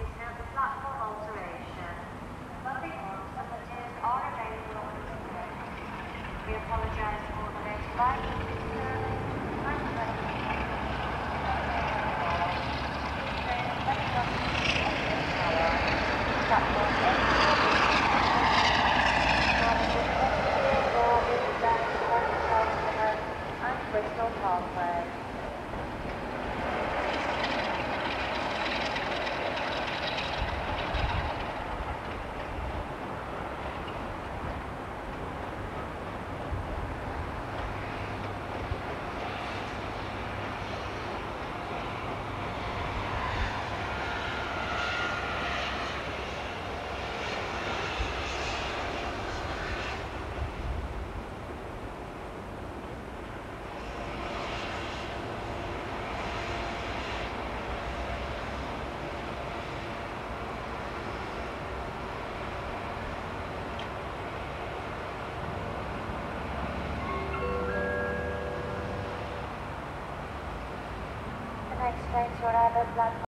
please note the platform alteration. Loading rooms and materials are available on this day. We apologise for the late arrival of this service. Thank you very much. Platform 8 and Bristol Parkway. Next train to arrive at platform